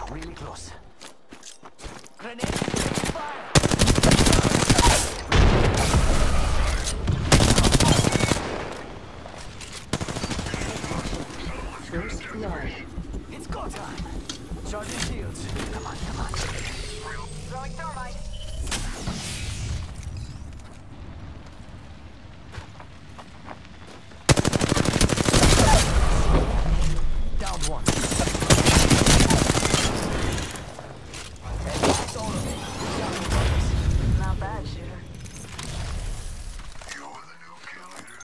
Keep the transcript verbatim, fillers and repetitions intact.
Really close. Grenade! Fire! First blood. It's go time! Charging shields. Come on, come on. Throwing thermite.